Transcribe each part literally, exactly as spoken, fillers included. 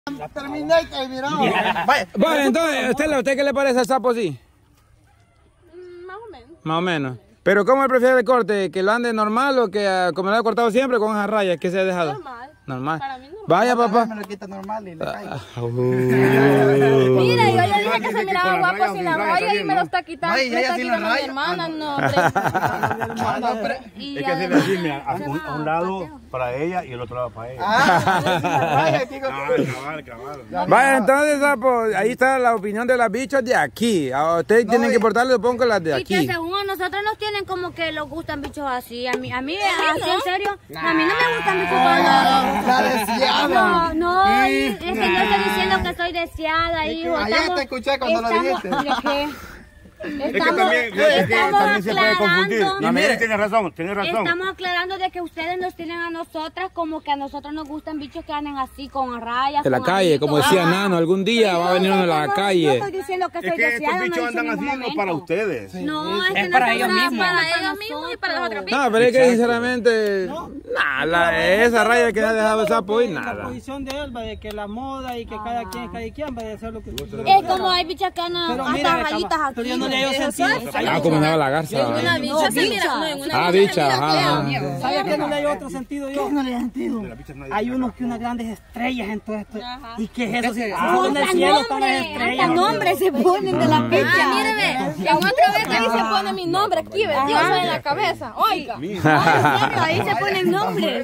Terminé y mira. Bueno, entonces, Estela, ¿a usted qué le parece el sapo así? Mm, más o menos. Más o menos. Pero ¿cómo prefiere el corte? ¿Que lo ande normal o que uh, como lo ha cortado siempre con esas rayas que se ha dejado? Normal. Normal. Para mí normal. Vaya, papá. Me lo quita normal y le caigo. Uh, Mira, yo le dije que se miraba guapo sin la raya y me lo está quitando. Ay, Me ella está sin la quitando mi raya. hermana, no, hombre. Y Es que así le además- decimos, a un, además, a un lado Mateo. para ella y el otro lado para ella. Ah, vaya, digo, Cabal, cabal, cabal. Vaya, entonces, sapo, ahí está la opinión de las bichas de aquí. A ustedes tienen que portarle un poco las de Y que aquí. según a nosotros nos tienen como que les gustan bichos así. A mí, a mí, así en serio, a mí no me gustan bichos cuando... la deseada. No, no, es que no estoy diciendo que soy deseada, hijo. Ayer Estamos- te escuché cuando lo estamos- dijiste. mire que- Es que Estamos, también, es que estamos también se puede confundir. aclarando- Y mire, tiene razón, tiene razón. Estamos aclarando de que ustedes nos tienen a nosotras como que a nosotros nos gustan bichos que anden así con rayas. De la con calle, aritos. como decía Ajá. Nano, algún día va a venir uno de la No, calle. No estoy diciendo que Es soy que estos deseada, bichos no andan hice así ningún no para momento. ustedes. No, es, Es que para no ellos estamos mismos. para Para ellos nosotros. mismos y para las otras bichas. No, pero es que sinceramente, nada, la- esa raya que ha dejado el sapo y La nada. posición de él, va, de que la moda y que cada quien es cada quien va a hacer lo que Es como hay bichas que andan Pero hasta mira, rayitas aquí. pero yo no le hallo ¿no? sentido. Ah, como andaba la garza. Una bicha se mira, no, en una Ah, bicha se bicha, mira ajá, fea. ajá. ¿Sabes qué no le hay otro sentido yo? No le da sentido. Hay unos que unas grandes estrellas en todo esto. Ajá. ¿Y qué es eso? Si Ah, son del hasta cielo están las nombres, estrellas. hasta nombres se ponen de la bicha. Ah, mire, ve, en otra vez ahí se pone mi nombre aquí, ve, Dios en la cabeza. Oiga. No, en serio, ahí se ponen nombres.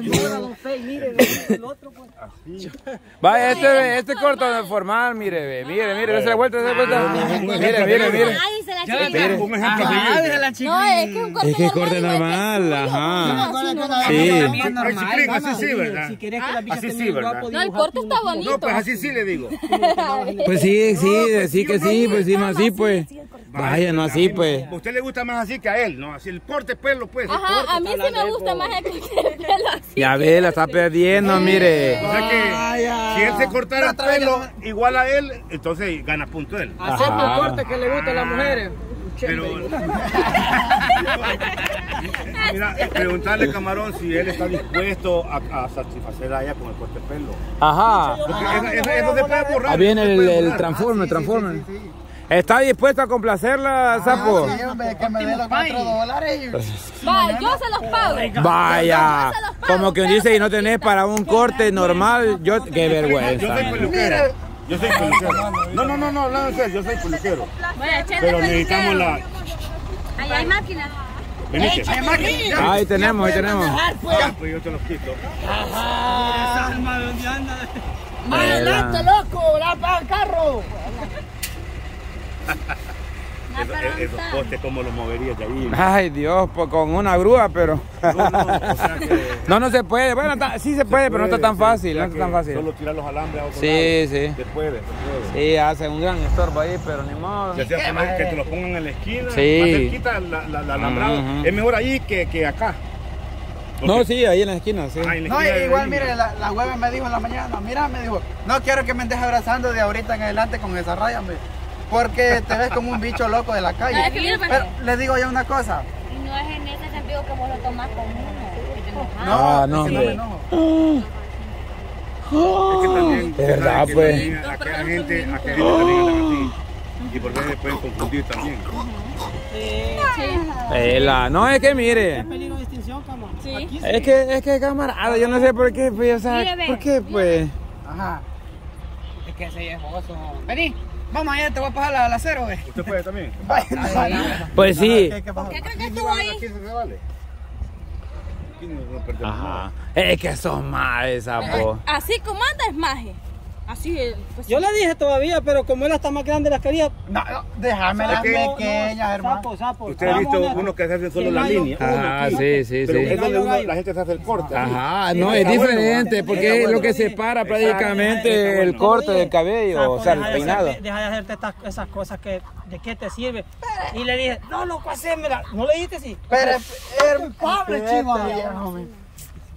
El otro, pues. Vaya, este, este corto formal, mire, ve, mire, mire, dése la vuelta, dése la vuelta. Mire, mire, mire. Ay, se la chica. Mire. Un ejemplo Ah, de de la chica. No, es que un corte Es que es corte normal, normal, ajá. Sí. También Ay, normal. chiquilín, así sí, ¿verdad? Si querés que la bicha Así esté sí, bien ¿verdad? guapo, No, el dibuja corte está bonito. No, pues así sí le digo. Pues sí, sí, sí que sí, pues sí, más así, pues. Vaya, no así, pues. A usted le gusta más así que a él, ¿no? Así el corte pelo, pues. el Ajá, corte. a mí sí me gusta más el corte de pelo así. Ya ve, la está perdiendo, mire. O sea que si él se cortara el pelo igual a él, entonces gana punto él. Acepta el corte que le gusta a las mujeres. Pero mira, preguntarle Camarón si él está dispuesto a, a satisfacer a ella con el corte de pelo. Ajá. Porque eso, eso- eso se puede borrar. Ahí viene se el, puede el borrar. transforme, Sí, transforme. sí, sí, sí. ¿Está dispuesto a complacerla, sapo? Sí, hombre, que me dé los cuatro dólares. y- Va, yo se los pago. Vaya, como que dice y no tenés para un corte normal, yo qué Yo vergüenza. soy peluquero. Yo soy peluquero. No, no, no, no, hablando en serio, yo soy peluquero. Vaya, chete, Pero necesitamos la. Ahí hay máquinas. Venite. Ahí tenemos, ahí tenemos. Ya, pues yo te los quito. Alma, ¿dónde anda? ¡Adelante, loco! ¡La para el carro! Esos, esos postes, ¿cómo los moverías de ahí? Ay Dios, pues con una grúa, pero No, no, o sea que. no, no se puede. Bueno, está- sí se puede, pero no está tan fácil, no está tan fácil. Solo tirar los alambres a otro Sí, lado. sí. Se puede, se puede. Sí, hace un gran estorbo ahí, pero ni modo. Ya sea poner- que te los pongan en la esquina, Sí. más cerquita la, la, la alambrada. Ujú. Es mejor ahí que, que acá. No, sí, ahí en la esquina, sí. Ah, en la No, esquina de igual, ahí. mire, la, la hueva me dijo en la mañana, mira, me dijo, no quiero que me andes abrazando de ahorita en adelante con esa raya, me, porque te ves como un bicho loco de la calle. No, es que mira, Pero le digo yo una cosa, Y no es en ese sentido que vos lo tomás con uno. que te enojas. no, Ah, es no, que no hombre. me enojo. Es que también, De verdad, ¿sabes que pues. también a aquella gente, a aquella gente también andan así. Y por qué se pueden confundir también. Eh, la- no, es que mire, Peligro de extinción, cama. Sí. Aquí es que, es que camarada, yo no sé por qué, pues, o sea, Mire, ve. ¿por qué, pues? Ajá. es que ese es jogoso. Vení, vamos allá, te voy a pasar la, la cero, güey. ¿Usted puede también? Pues sí. ¿Qué, qué pasó? ¿Qué crees que Aquí estuvo ahí? aquí se vale. Aquí no, no perdemos nada. Ajá. Es que son más, sapo. Así como anda es maje. Así es. Pues, Yo le dije todavía, pero como él está más grande las quería. No, no, déjame las Es que- pequeñas, hermano. Sapo, sapo. Usted ha visto uno que se hace solo El la gallo. línea. Ah, uno aquí. sí, sí, Pero sí. es donde Gallo, uno- gallo. la gente se hace el corte. Ajá, Sí, no, está es bueno, diferente, está porque es bueno. lo que separa prácticamente Está el bueno. corte del cabello, Sapo, o sea, el deja de peinado. hacerte- deja de hacerte estas, esas cosas que, ¿de qué te sirve? Y le dije, no, loco, hacémela. ¿No le dijiste así? Pero, el pobre chivo, viejo,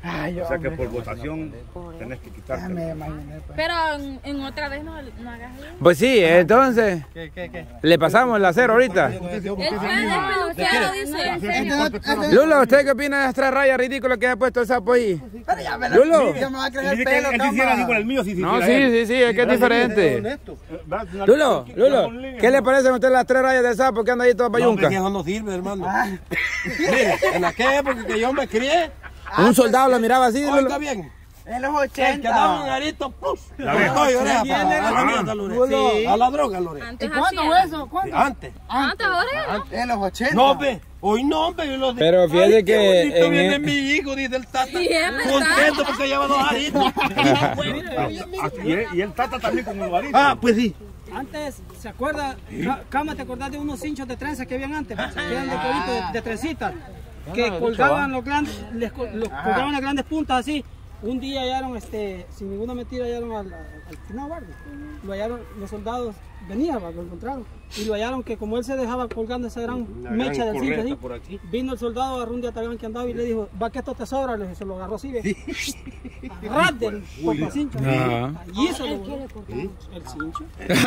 Ay, O sea que hombre. por votación tenés que Ya quitarte. me imaginé, pues. Pero en, en otra vez no, no hagas eso. Pues sí, entonces, ¿Qué, qué, qué? le pasamos la cero ahorita. El plan es peluquero, dice. Este no- este- Lulo, ¿usted qué opina de las tres rayas ridículas que ha puesto el sapo ahí? Pero ya me la- Lulo. ya me va a crecer el Dice que pelo, él quisiera así con cama. el mío, si No, hiciera sí, él. sí, sí, es que es diferente. Lulo, Lulo, ¿qué le parecen a usted las tres rayas del sapo que anda ahí toda No, hombre, payunca? que eso no sirve, hermano. Mire, en aquella época que yo me crié, Un soldado lo miraba así, oiga Lulo. bien, En los el que daba un ochenta. arito, ¡puf! La Le vez. doy oreja Sí, para- viene, a la ah. mierda, Lore. Sí. A la droga, Lore. Antes ¿Y cuánto hacía. fue eso? ¿Cuánto? Antes. Antes, ahora ya no. En los ochenta. No, ve. Hoy no, hombre. Yo lo Pero fíjate Ay, qué que bonito en viene el- mi hijo, dice el tata. Sí, es verdad. Contento porque lleva dos aritos. Ah, y, él, y él tata también con el varito. Ah, pues sí. Antes, ¿se acuerda? Ca- Cama, ¿te acordás de unos cinchos de trenza que habían antes? Que eran de cuerito, de, de trencitas. Que colgaban los grandes, les col- los colgaban las grandes puntas así. Un día hallaron, este, sin ninguna mentira, hallaron al, al, al final guardia. Lo hallaron, los soldados venían, va, lo encontraron. Y lo hallaron que como él se dejaba colgando esa gran mecha del cincho así, por aquí. vino el soldado, agarró un diatagán que andaba y le dijo, va que esto te sobra, le dije, se lo agarró así, ve. Ras del cincho. Ajá. Y eso lo el cincho.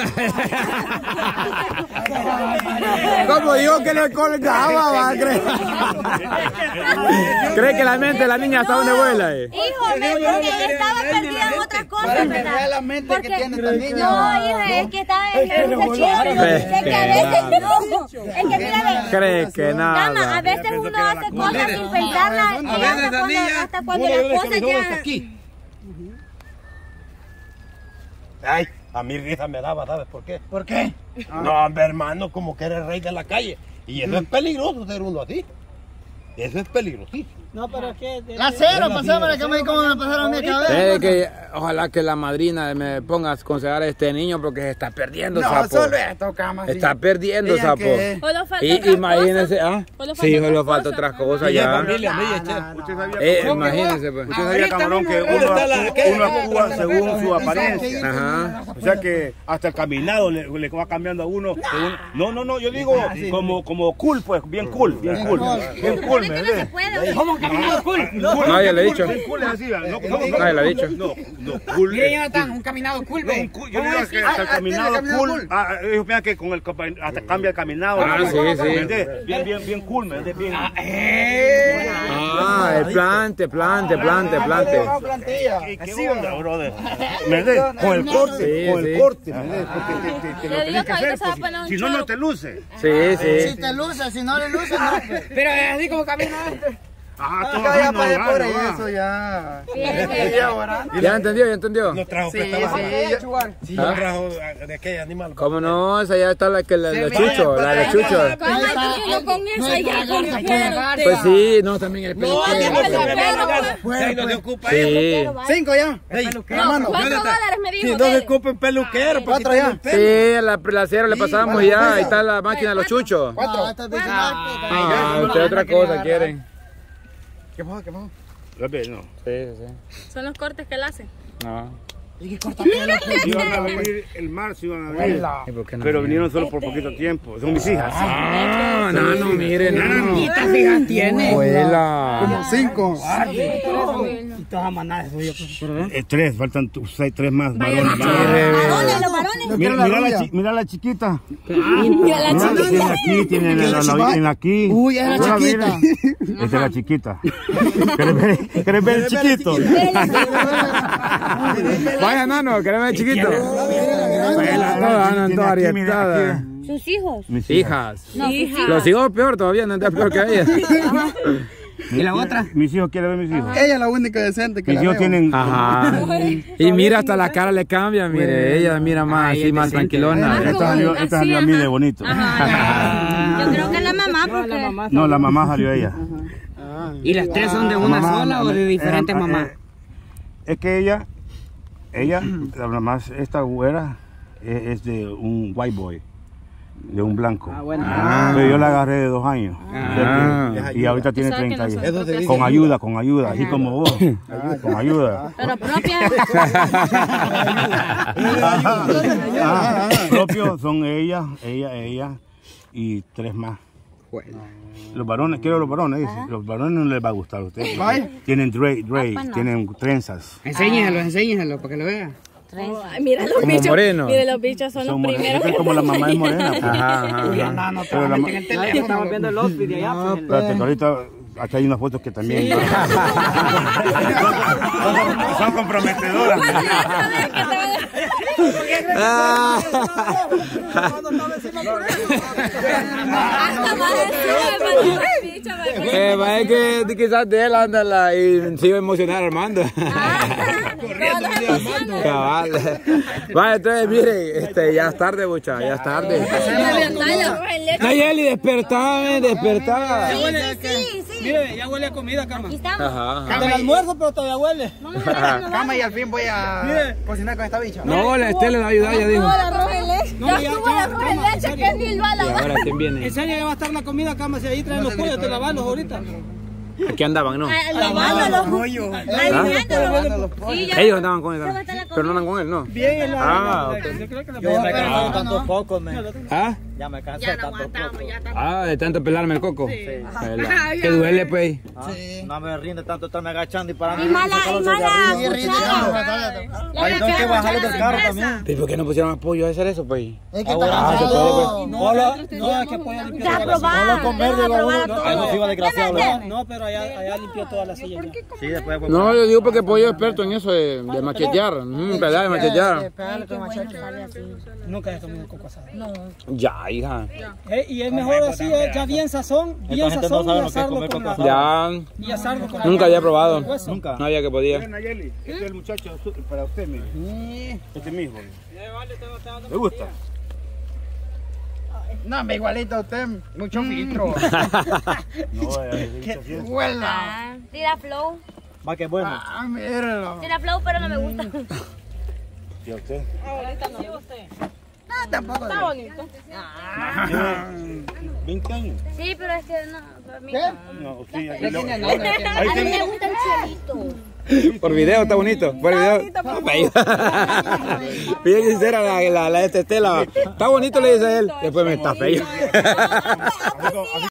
Como digo que le colgaba, va, cree. Cree que la mente de la niña hasta donde vuela, eh. Hijo, me porque estaba perdida en otras cosas, Para que ¿verdad? vea la mente que Porque- tiene esta niña. No, hija, es que estaba en el muchachito. Es que a veces no. Es que mira, Cree que Dama, a nada. veces uno hace cosas sin pensarlas y hasta cuando, hasta cuando las cosas ya... Ay, a mí risa me daba, ¿sabes por qué? ¿Por qué? No, hombre, hermano, como que eres rey de la calle. Y eso es peligroso ser uno así. Eso es peligrosísimo. No, pero es que... La cero, pasámosle que me como me pasaron mi cabeza. Es que ojalá que la madrina me ponga a aconsejar a este niño porque se está perdiendo, No, sapo. solo esto, cama. sí. Está perdiendo, Ella sapo. que- O lo falta Y otras imagínense, cosas. ah, O le sí, faltan solo otras falta cosas. otras cosas Y la ya. familia mía, che. Usted sabía, Eh, camarón, imagínense, pues. usted sabía, camarón, que uno, está la- ¿qué? uno actúa según su apariencia. Ajá. O sea que hasta el caminado le, le va cambiando a uno. según- No, no, no, yo digo como, como cool, pues, bien cool, bien cool. Bien cool, ¿me No se entiendes? puede. ¿Cómo que no es cool? Nadie le ha dicho. Bien cool es así, no, no, no, Nadie le ha dicho. No, no, cool. Miren, ya están, un caminado cool, No, un ve. cool, yo digo que hasta el Ah, caminado tiene caminado cool, cool. ah, ellos piensan que con el compa- hasta cambia el caminado. Ah, ¿me sí, entiendes? sí. ¿Me entiendes? Bien, bien, bien cool, ¿me entiendes? Bien. Ah, el plante, plante, plante, plante. No, plantilla. ¿Y qué onda, brother? ¿Me entiendes? Con el corte, Sí, con el sí. corte, ¿me entiendes? Porque te, te, te Le lo digo tienes que que ahorita hacer, se va a pues, poner un si no, choro. no te luce. Sí, Si sí. te luce, si no le luce, no. pues. Pero es así como camina este. Ah, todo Acá ya no, pagué va, por no va. eso, ya. Bien, Ya, ahora. ¿Ya entendió? ¿Ya entendió? No trajo Sí, prestado. sí. Sí, no trajo de aquel animal. ¿Cómo no? Esa ya está la que la de Chucho, la de Chucho. ¿Cómo hay que con eso? Ya confían Pues sí, no, también el No, peluquero. no, no, Pero, no, no, pues, no, no, no se ocupa Sí. ahí. Cinco ya. Ey, No, Hermano, cuatro dólares me Si dijo. no se dele. ocupa en peluquero, porque Cuatro ya. tiene el pelo. Sí, la, la cera le pasamos y ya, ahí está la máquina de los chuchos. Cuatro. Esta es de Ah, usted otra cosa quieren. ¿Qué pasó? ¿Qué pasó? A ver, no. Sí, sí. Son los cortes que él hace. No. Iban a venir el marzo, iban a venir. ¿Y por qué no? Pero vinieron solo por poquito tiempo. Son mis hijas. Ah, no, no, miren, no. Fijas tiene. Abuela. Cinco. Y todas manadas soy yo. pues. Eh, tres, faltan tu- seis, tres más varones. Varones, los varones. Mira, mira, la, chi- mira la chiquita. Mira la chiquita. Tiene aquí, tiene en, la, la- en aquí. Uy, es la Mira, chiquita. mira. Esta es la chiquita. ¿Quieres ver, ¿quieres ver el chiquito? Vaya, nano, que era más chiquito. Abuela, todas andan todas Tiene aquí, mira, arietadas. aquí. Sus hijos. Mis Hijas. No, sus hijos. Los hijos peor todavía, andan peor que ella. ¿Y la otra? Mis hijos, ¿quiere ver mis hijos? Ella es la única decente que Mis la hijos veo. tienen... Ajá. Y mira, hasta la cara le cambia, mire. Ella mira más Ay, así, es más decente. tranquilona. Esta salió, esta salió a mí de bonito. Ajá. Yo creo que es la mamá porque... No, la mamá salió ella. ¿Y las tres son de una Mamá, sola o de eh, diferentes eh, mamás? eh, Es que ella, ella, la mamá, esta güera es, es de un white boy, de un blanco. Ah, bueno. Pero yo la agarré de dos años. Ah. Y ahorita tiene Tú sabes que treinta no son años. propias. Con ayuda, con ayuda, así como vos. Con ayuda. Pero propia. Ah, propios son ella, ella, ella y tres más. pues. Los varones, quiero los varones, dice. Los varones no les va a gustar a ustedes. Vaya. Tienen dre, dre, Ah, pues no. tienen trenzas. Enséñeselo, enséñeselo para que lo vea. Ay, mira los Como bichos. moreno. Mira, los bichos son, Son los morenos. primeros. Es como la mamá es morena. Pues. Ajá, ajá. Uy, ajá. no, no te Pero vas a la meter en ma- el Estamos teléfono. viendo el outfit de allá. pues, el- Espérate, que ahorita acá hay unas fotos que también son, son comprometedoras. Ah. Hasta más encima, pero los bichos, me- Eh, va, es que de- quizás de él anda la, y se iba a emocionar Armando. Corriendo, Armando. Cabal. Va, entonces, mire, este, ya es tarde, mucha, ya es tarde. Nayeli, despertame, despertá. Ya huele, Sí, sí. mire, ya huele a comida, cama. Aquí estamos. Ajá, ajá. Del almuerzo, pero todavía huele. Vamos a ver, vamos a Cama y al fin voy a cocinar con esta bicha. No, la Estela le va a ayudar, ya dijo. Estuvo el arroz en leche. No, Ya ya, estuvo el ya, arroz cama, en en leche serio. que ni lo va a Y lavar. ahora, ¿quién viene? En serio, ya va a estar la comida, cama. Si ahí traen los pollos, te lavalos ahorita. Aquí andaban, ¿no? Lavándolo. Alineándolo. Sí, ya. Ellos andaban con él, Ya va a estar la pero no andan con él, ¿no? Bien, en la. Ah, ok. Yo creo que la Yo me pero- canso de tantos pocos, me. ¿Ah? Ya me canso de tantos pocos. Ah, de tanto pelarme el coco.Ela. Que duele, pues. Ah, no me rinde tanto estarme agachando y parando. Y mala, y mala cuchara. Ahí tengo que bajarlo del carro también. ¿Y por qué no pusieron apoyo a hacer eso, pues? Es que Ah, se puede, pues. No, no, no, es que pollo limpió Ya toda la silla. probaron. con verde, ya va uno. probaron Ahí no todo. se iba desgraciado, ¿verdad? No, pero allá, allá limpió toda la silla. ya. Sí, después fue. No, yo digo porque Pollo es experto en eso de, de machetear. Mm, ¿verdad? De machetear. Nunca he comido coco asado. Ya, hija. Eh, y es mejor así, eh, ya bien sazón, bien Esta gente no sazón sabe y lo que es asarlo comer con coco la... Ya. Y asarlo con Nunca había probado. Hueso. Nunca. No había que podía. Nayeli, este es el muchacho su- para usted, mire. Este mismo. ¿Le gusta? No, me igualita a usted. Mucho filtro. No, eh, ¡Qué huela! Ah, tira flow. Va que bueno. Ah, míralo. Tira flow, pero no me gusta. ¿y a usted? No, tampoco. Está bonito. veinte años. Sí, pero es que no. para mí No, sí, aquí Ya lo- tiene novia, tiene- ahí A mí me tiene- gusta el cielito. Por video está bonito. Por video. Bien sincera la, la, la de esta Estela. Está bonito, le dice él. Después me está feo. así como- así